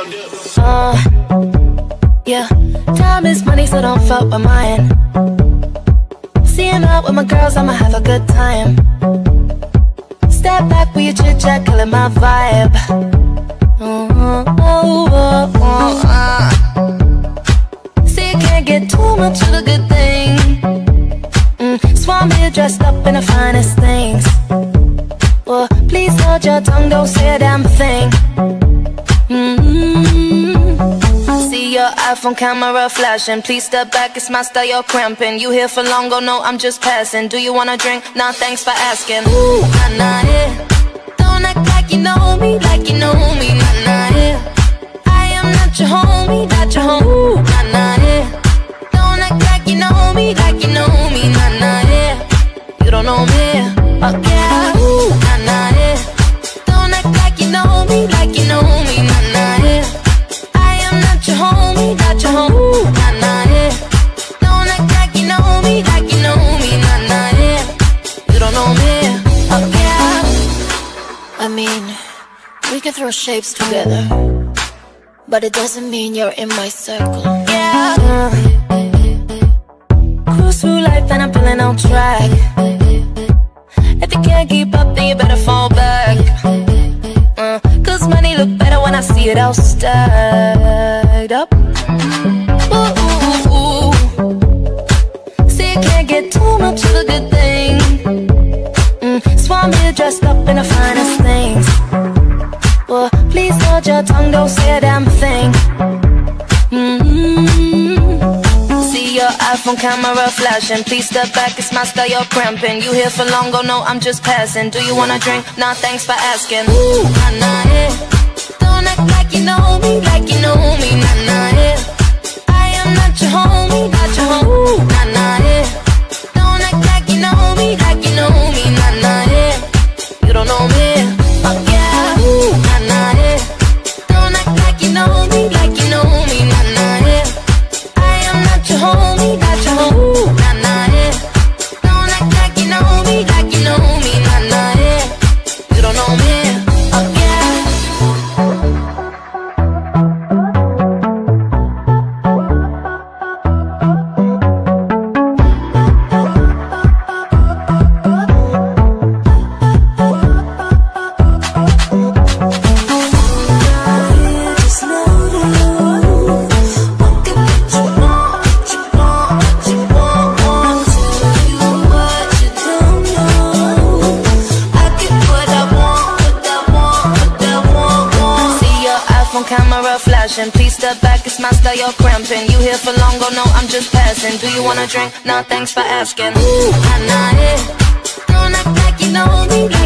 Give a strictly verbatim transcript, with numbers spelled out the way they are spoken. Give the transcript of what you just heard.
Uh, yeah, time is money, so don't fuck with mine. Seeing out with my girls, I'ma have a good time. Step back with your chit chat, killing my vibe. Oh, oh, oh, oh, uh. See, you can't get too much of a good thing. Mm, Swan here dressed up in the finest things. Well, please hold your tongue, don't say a damn thing. Mm-hmm. See your iPhone camera flashing. Please step back, it's my style, you're cramping. You here for long, oh no, I'm just passing. Do you wanna drink? Nah, thanks for asking. Ooh, nah, nah, yeah. Don't act like you know me, like you know me, nah, nah, yeah. I am not your homie, not your homie, ooh, nah, nah, yeah. Don't act like you know me, like you know me, nah, nah, yeah. You don't know me, oh yeah, ooh, nah, nah, yeah. Don't act like you know me, like you know me, nah, nah, yeah. I am not your homie, not your homie, ooh, nah, nah, yeah. Don't act like you know me, like you know me, nah, nah, yeah. You don't know me, oh yeah. I mean, we can throw shapes together, but it doesn't mean you're in my circle. Yeah. Uh, cruise through life and I'm feeling on track. If you can't keep up, then you better fall back. Uh, Cause money look better when I see it all stacked up. Ooh, ooh, ooh. See, you can't get too much of a good thing. Mm, Swan here dressed up in the finest things. Well, please hold your tongue, don't say a damn thing. Mm-hmm. See your iPhone camera flashing. Please step back, it's my style, you're cramping. You here for long, oh no, I'm just passing. Do you wanna drink? Nah, thanks for asking. Ooh, nah, nah, yeah. Don't act like you know me, like you know me, nah, nah, yeah. I am not your homie, not your homie, ooh, nah, nah, yeah. Don't act like you know me, like you know me, nah, nah, yeah. You don't know me, oh yeah, ooh, nah, nah, yeah. Don't act like you know me, like you know me, nah, nah, yeah. I am not your homie, not your homie, ooh, nah, nah, yeah. Don't act like you know me, like you know me, nah, nah, yeah. You don't know me, oh yeah. Camera flashing. Please step back, it's my style, you're cramping. You here for long, oh no, I'm just passing. Do you wanna drink? Nah, thanks for asking. Ooh, nah, nah, yeah. Don't act like you know me.